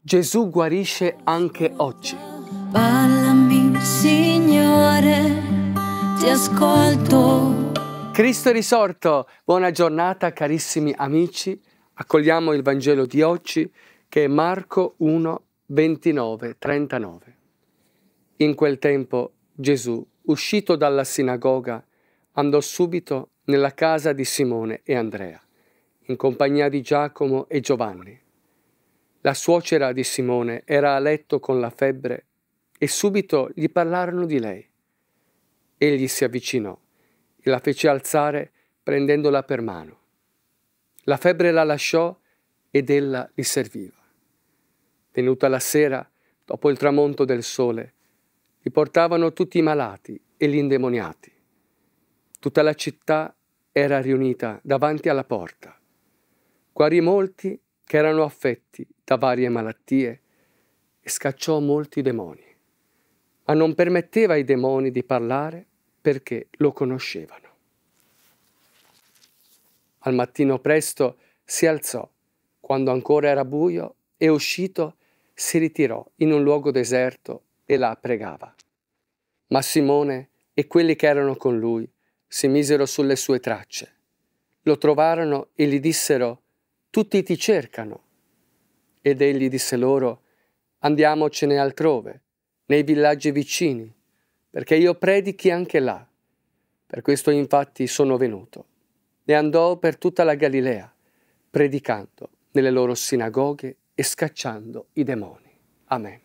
Gesù guarisce anche oggi. Parlami, Signore, ti ascolto. Cristo è risorto! Buona giornata carissimi amici. Accogliamo il Vangelo di oggi che è Marco 1, 29, 39. In quel tempo Gesù, uscito dalla sinagoga, andò subito nella casa di Simone e Andrea, in compagnia di Giacomo e Giovanni. La suocera di Simone era a letto con la febbre e subito gli parlarono di lei. Egli si avvicinò e la fece alzare prendendola per mano. La febbre la lasciò ed ella gli serviva. Venuta la sera, dopo il tramonto del sole, li portavano tutti i malati e gli indemoniati. Tutta la città era riunita davanti alla porta. Guarì molti che erano affetti da varie malattie e scacciò molti demoni, ma non permetteva ai demoni di parlare perché lo conoscevano. Al mattino presto si alzò, quando ancora era buio, e uscito si ritirò in un luogo deserto e là pregava. Ma Simone e quelli che erano con lui si misero sulle sue tracce. Lo trovarono e gli dissero: «Tutti ti cercano». Ed egli disse loro: «Andiamocene altrove, nei villaggi vicini, perché io predichi anche là. Per questo infatti sono venuto». E andò per tutta la Galilea, predicando nelle loro sinagoghe e scacciando i demoni. Amen.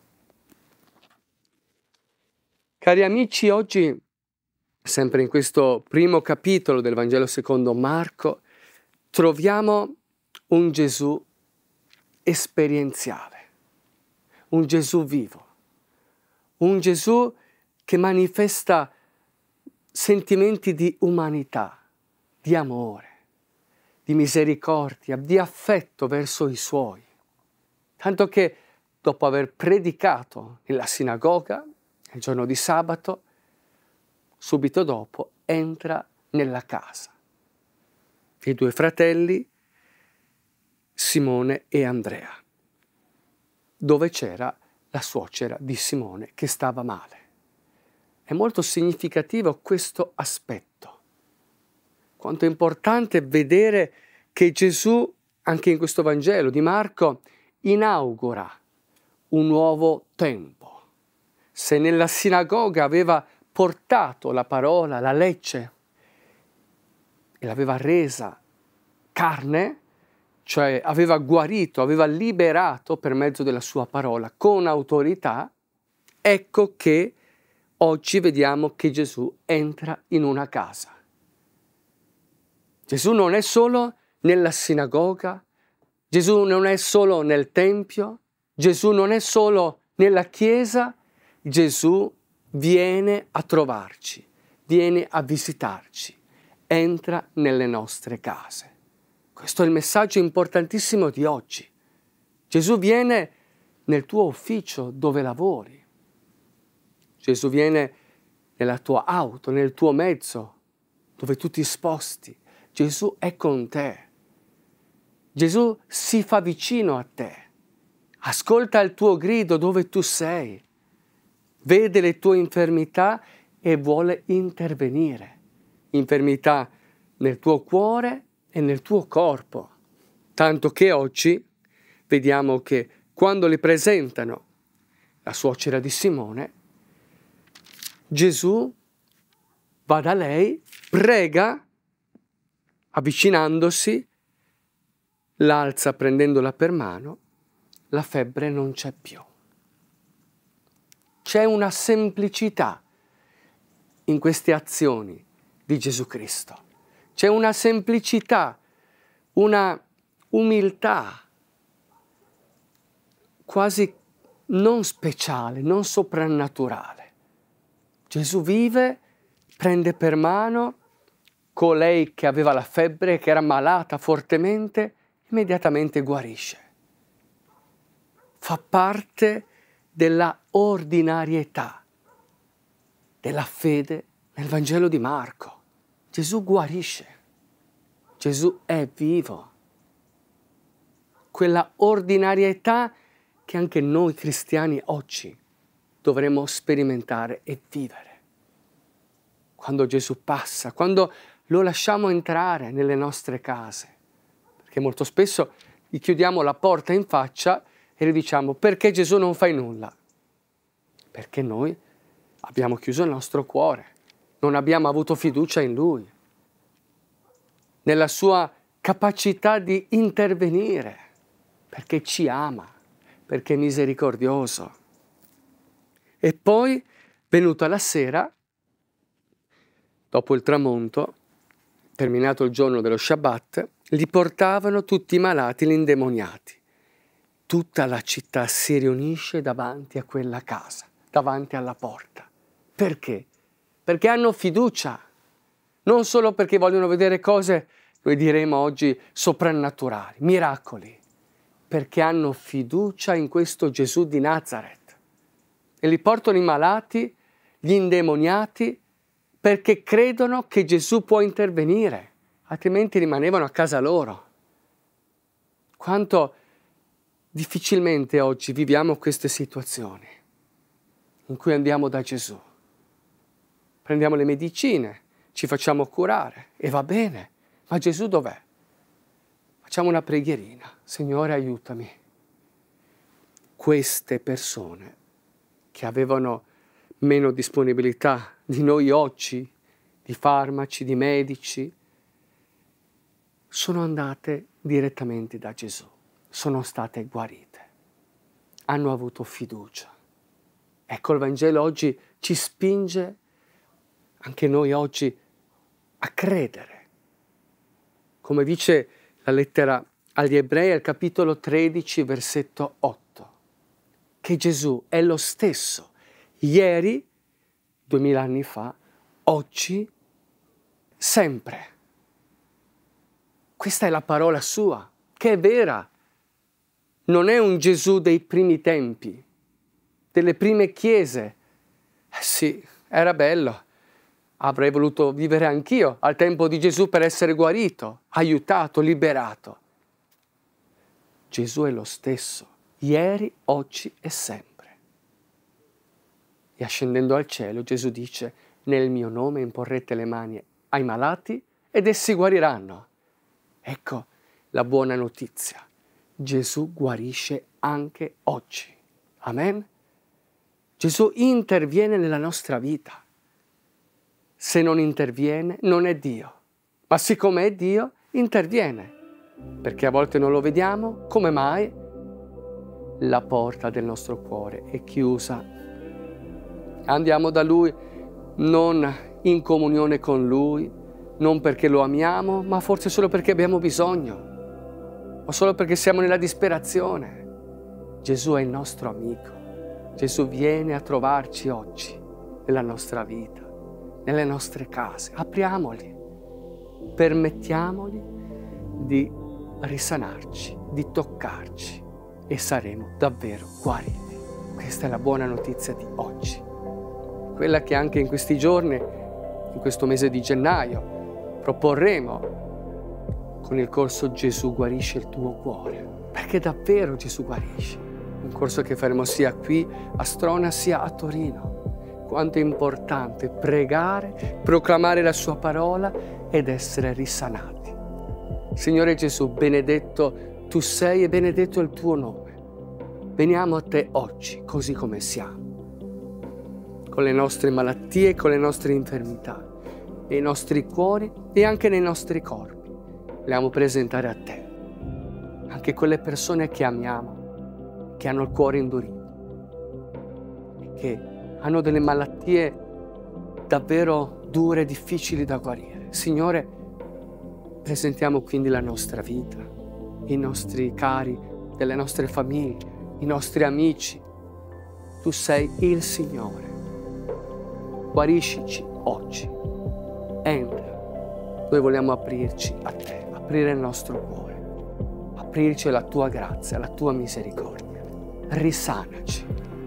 Cari amici, oggi, sempre in questo primo capitolo del Vangelo secondo Marco, troviamo un Gesù esperienziale, un Gesù vivo, un Gesù che manifesta sentimenti di umanità, di amore, di misericordia, di affetto verso i suoi. Tanto che dopo aver predicato nella sinagoga, il giorno di sabato, subito dopo entra nella casa dei due fratelli Simone e Andrea, dove c'era la suocera di Simone che stava male. È molto significativo questo aspetto. Quanto è importante vedere che Gesù, anche in questo Vangelo di Marco, inaugura un nuovo tempo. Se nella sinagoga aveva portato la parola, la legge, e l'aveva resa carne, cioè aveva guarito, aveva liberato per mezzo della sua parola con autorità, ecco che oggi vediamo che Gesù entra in una casa. Gesù non è solo nella sinagoga, Gesù non è solo nel tempio, Gesù non è solo nella chiesa, Gesù viene a trovarci, viene a visitarci, entra nelle nostre case. Questo è il messaggio importantissimo di oggi. Gesù viene nel tuo ufficio dove lavori. Gesù viene nella tua auto, nel tuo mezzo, dove tu ti sposti. Gesù è con te. Gesù si fa vicino a te. Ascolta il tuo grido dove tu sei. Vede le tue infermità e vuole intervenire. Infermità nel tuo cuore e nel tuo corpo. Tanto che oggi vediamo che quando le presentano la suocera di Simone, Gesù va da lei, prega, avvicinandosi, l'alza prendendola per mano, la febbre non c'è più. C'è una semplicità in queste azioni di Gesù Cristo. C'è una semplicità, una umiltà quasi non speciale, non soprannaturale. Gesù vive, prende per mano colei che aveva la febbre, che era malata fortemente, immediatamente guarisce. Fa parte della ordinarietà, della fede nel Vangelo di Marco. Gesù guarisce, Gesù è vivo. Quella ordinarietà che anche noi cristiani oggi dovremo sperimentare e vivere. Quando Gesù passa, quando lo lasciamo entrare nelle nostre case, perché molto spesso gli chiudiamo la porta in faccia e gli diciamo: perché Gesù non fai nulla? Perché noi abbiamo chiuso il nostro cuore, non abbiamo avuto fiducia in Lui, nella sua capacità di intervenire, perché ci ama, perché è misericordioso. E poi, venuta la sera, dopo il tramonto, terminato il giorno dello Shabbat, li portavano tutti i malati, gli indemoniati. Tutta la città si riunisce davanti a quella casa, davanti alla porta. Perché? Perché hanno fiducia, non solo perché vogliono vedere cose, noi diremo oggi, soprannaturali, miracoli, perché hanno fiducia in questo Gesù di Nazaret. E li portano i malati, gli indemoniati, perché credono che Gesù può intervenire, altrimenti rimanevano a casa loro. Quanto difficilmente oggi viviamo queste situazioni in cui andiamo da Gesù. Prendiamo le medicine, ci facciamo curare e va bene, ma Gesù dov'è? Facciamo una preghierina: Signore, aiutami. Queste persone che avevano meno disponibilità di noi oggi, di farmaci, di medici, sono andate direttamente da Gesù, sono state guarite, hanno avuto fiducia. Ecco, il Vangelo oggi ci spinge, anche noi oggi, a credere. Come dice la lettera agli Ebrei, al capitolo 13, versetto 8, che Gesù è lo stesso ieri, 2000 anni fa, oggi, sempre. Questa è la parola sua, che è vera. Non è un Gesù dei primi tempi, delle prime chiese. Sì, era bello. Avrei voluto vivere anch'io al tempo di Gesù per essere guarito, aiutato, liberato. Gesù è lo stesso, ieri, oggi e sempre. E ascendendo al cielo, Gesù dice: nel mio nome imporrete le mani ai malati ed essi guariranno. Ecco la buona notizia. Gesù guarisce anche oggi. Amen? Gesù interviene nella nostra vita. Se non interviene, non è Dio. Ma siccome è Dio, interviene. Perché a volte non lo vediamo, come mai? La porta del nostro cuore è chiusa. Andiamo da Lui non in comunione con Lui, non perché lo amiamo, ma forse solo perché abbiamo bisogno, o solo perché siamo nella disperazione. Gesù è il nostro amico. Gesù viene a trovarci oggi, nella nostra vita, nelle nostre case. Apriamoli, permettiamogli di risanarci, di toccarci e saremo davvero guariti. Questa è la buona notizia di oggi, quella che anche in questi giorni, in questo mese di gennaio, proporremo con il corso Gesù guarisce il tuo cuore, perché davvero Gesù guarisce. Un corso che faremo sia qui a Strona sia a Torino. Quanto è importante pregare, proclamare la sua parola ed essere risanati. Signore Gesù, benedetto tu sei e benedetto il tuo nome. Veniamo a te oggi così come siamo, con le nostre malattie, con le nostre infermità, nei nostri cuori e anche nei nostri corpi. Vogliamo presentare a te anche quelle persone che amiamo, che hanno il cuore indurito, che hanno delle malattie davvero dure e difficili da guarire. Signore, presentiamo quindi la nostra vita, i nostri cari, delle nostre famiglie, i nostri amici. Tu sei il Signore. Guariscici oggi. Entra. Noi vogliamo aprirci a te, aprire il nostro cuore, aprirci alla tua grazia, alla tua misericordia. Risanaci.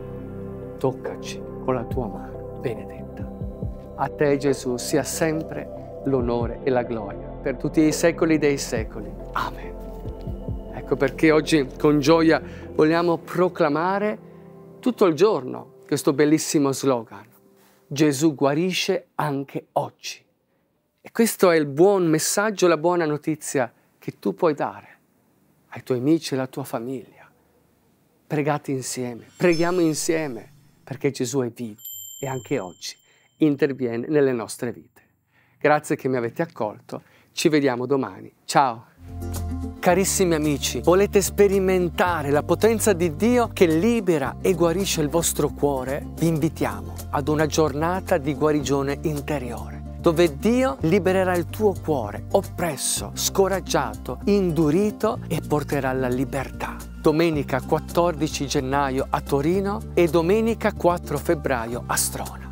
Toccaci con la tua mano benedetta. A te, Gesù, sia sempre l'onore e la gloria per tutti i secoli dei secoli. Amen. Ecco Ecco perché oggi con gioia vogliamo proclamare tutto il giorno questo bellissimo slogan: Gesù guarisce anche oggi. E questo è il buon messaggio, la buona notizia che tu puoi dare ai tuoi amici e alla tua famiglia. Pregate insieme, preghiamo insieme, perché Gesù è vivo e anche oggi interviene nelle nostre vite. Grazie che mi avete accolto, ci vediamo domani. Ciao! Carissimi amici, volete sperimentare la potenza di Dio che libera e guarisce il vostro cuore? Vi invitiamo ad una giornata di guarigione interiore, dove Dio libererà il tuo cuore oppresso, scoraggiato, indurito e porterà alla libertà. Domenica 14 gennaio a Torino e domenica 4 febbraio a Strona.